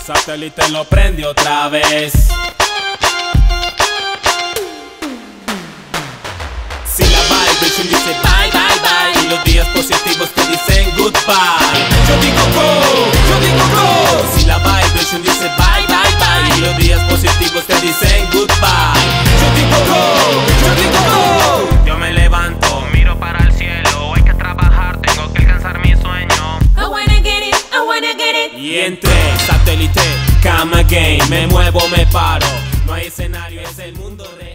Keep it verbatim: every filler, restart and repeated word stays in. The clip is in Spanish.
Satélite lo prende otra vez. Si la vibration dice bye, bye, bye, y los días positivos te dicen goodbye, yo digo go, yo digo go. Si la vibration dice bye, bye, bye, y los días positivos te dicen goodbye, yo digo go, yo digo go. Yo me levanto, miro para el cielo, hay que trabajar, tengo que alcanzar mi sueño. I wanna get it, I wanna get it. Y entre satélite, come again, me muevo, me paro. No hay escenario, es el mundo real.